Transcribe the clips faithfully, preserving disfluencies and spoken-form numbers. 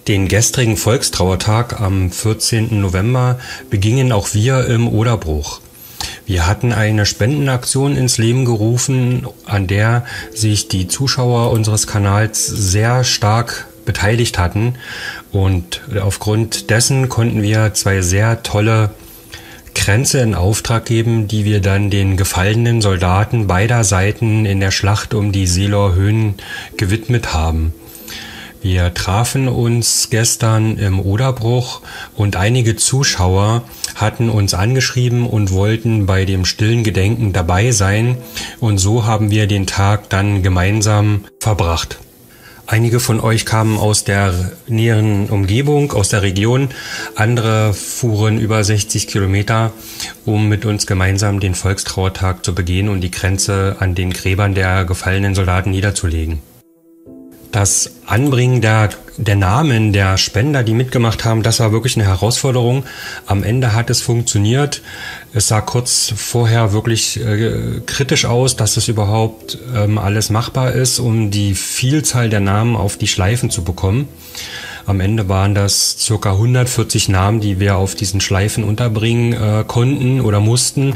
Den gestrigen Volkstrauertag am vierzehnten November begingen auch wir im Oderbruch. Wir hatten eine Spendenaktion ins Leben gerufen, an der sich die Zuschauer unseres Kanals sehr stark beteiligt hatten. Und aufgrund dessen konnten wir zwei sehr tolle Kränze in Auftrag geben, die wir dann den gefallenen Soldaten beider Seiten in der Schlacht um die Seeloer Höhen gewidmet haben. Wir trafen uns gestern im Oderbruch und einige Zuschauer hatten uns angeschrieben und wollten bei dem stillen Gedenken dabei sein, und so haben wir den Tag dann gemeinsam verbracht. Einige von euch kamen aus der näheren Umgebung, aus der Region, andere fuhren über sechzig Kilometer, um mit uns gemeinsam den Volkstrauertag zu begehen und die Kränze an den Gräbern der gefallenen Soldaten niederzulegen. Das Anbringen der, der Namen der Spender, die mitgemacht haben, das war wirklich eine Herausforderung. Am Ende hat es funktioniert. Es sah kurz vorher wirklich äh, kritisch aus, dass es überhaupt ähm, alles machbar ist, um die Vielzahl der Namen auf die Schleifen zu bekommen. Am Ende waren das circa hundertvierzig Namen, die wir auf diesen Schleifen unterbringen äh, konnten oder mussten.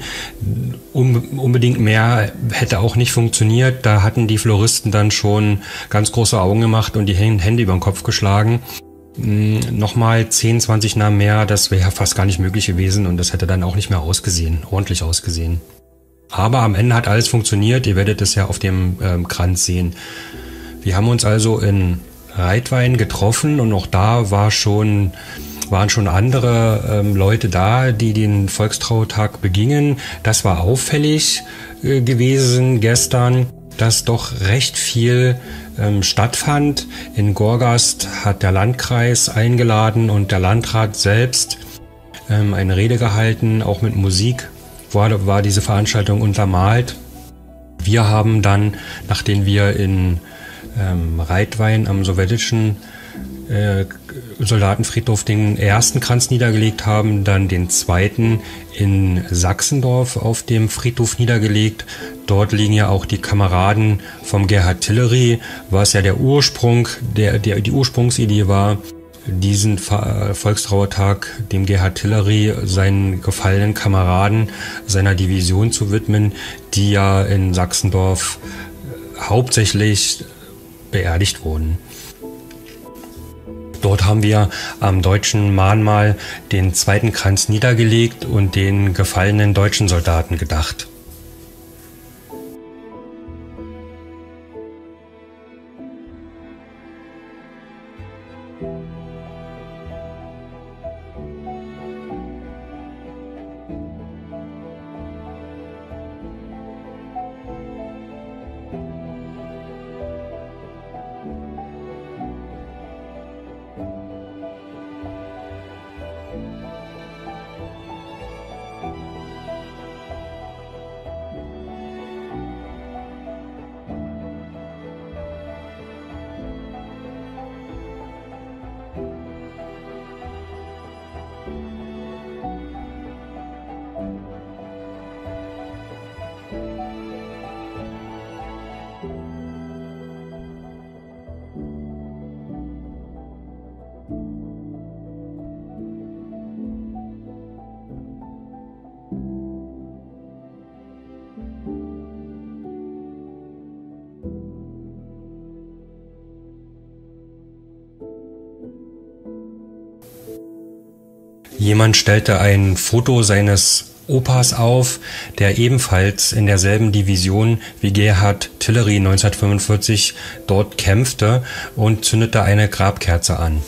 Um, unbedingt mehr hätte auch nicht funktioniert. Da hatten die Floristen dann schon ganz große Augen gemacht und die Hände über den Kopf geschlagen. Hm, nochmal zehn, zwanzig Namen mehr, das wäre fast gar nicht möglich gewesen und das hätte dann auch nicht mehr ausgesehen, ordentlich ausgesehen. Aber am Ende hat alles funktioniert. Ihr werdet es ja auf dem ähm, Kranz sehen. Wir haben uns also in Reitwein getroffen und auch da war schon, waren schon andere ähm, Leute da, die den Volkstrauertag begingen. Das war auffällig äh, gewesen gestern, dass doch recht viel ähm, stattfand. In Gorgast hat der Landkreis eingeladen und der Landrat selbst ähm, eine Rede gehalten, auch mit Musik war, war diese Veranstaltung untermalt. Wir haben dann, nachdem wir in Ähm, Reitwein am sowjetischen äh, Soldatenfriedhof den ersten Kranz niedergelegt haben, dann den zweiten in Sachsendorf auf dem Friedhof niedergelegt. Dort liegen ja auch die Kameraden vom Gerhard Tillery, was ja der Ursprung, der, der die Ursprungsidee war, diesen Volkstrauertag dem Gerhard Tillery, seinen gefallenen Kameraden seiner Division zu widmen, die ja in Sachsendorf hauptsächlich beerdigt wurden. Dort haben wir am deutschen Mahnmal den zweiten Kranz niedergelegt und den gefallenen deutschen Soldaten gedacht. Jemand stellte ein Foto seines Opas auf, der ebenfalls in derselben Division wie Gerhard Tillery neunzehnhundertfünfundvierzig dort kämpfte, und zündete eine Grabkerze an.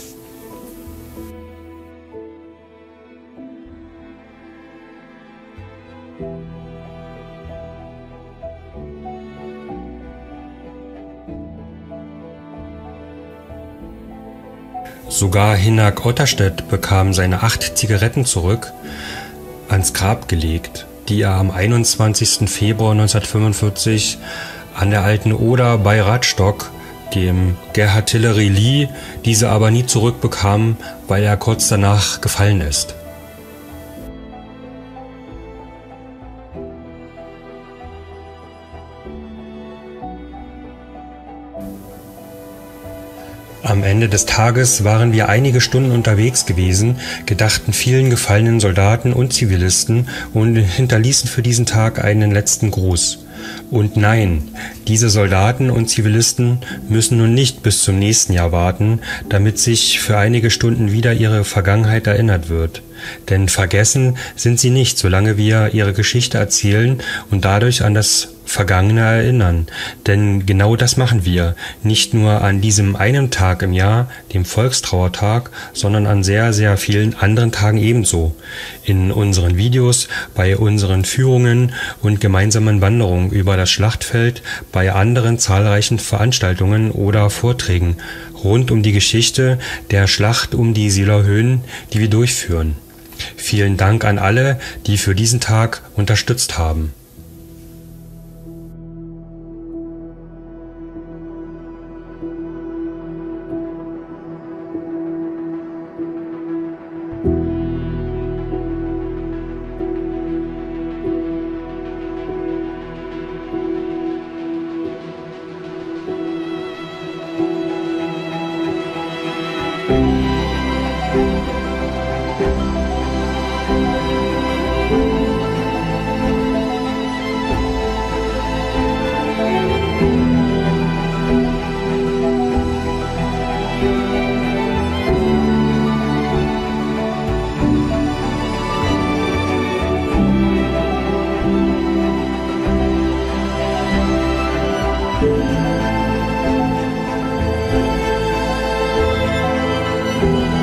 Sogar Hinnerk Otterstedt bekam seine acht Zigaretten zurück, ans Grab gelegt, die er am einundzwanzigsten Februar neunzehnhundertfünfundvierzig an der Alten Oder bei Radstock dem Gerhard Tillery lieh, diese aber nie zurückbekam, weil er kurz danach gefallen ist. Am Ende des Tages waren wir einige Stunden unterwegs gewesen, gedachten vielen gefallenen Soldaten und Zivilisten und hinterließen für diesen Tag einen letzten Gruß. Und nein, diese Soldaten und Zivilisten müssen nun nicht bis zum nächsten Jahr warten, damit sich für einige Stunden wieder ihre Vergangenheit erinnert wird. Denn vergessen sind sie nicht, solange wir ihre Geschichte erzählen und dadurch an das Vergangene erinnern. Denn genau das machen wir, nicht nur an diesem einen Tag im Jahr, dem Volkstrauertag, sondern an sehr, sehr vielen anderen Tagen ebenso. In unseren Videos, bei unseren Führungen und gemeinsamen Wanderungen über das Schlachtfeld, bei anderen zahlreichen Veranstaltungen oder Vorträgen rund um die Geschichte der Schlacht um die Seeler Höhen, die wir durchführen. Vielen Dank an alle, die für diesen Tag unterstützt haben. Thank you.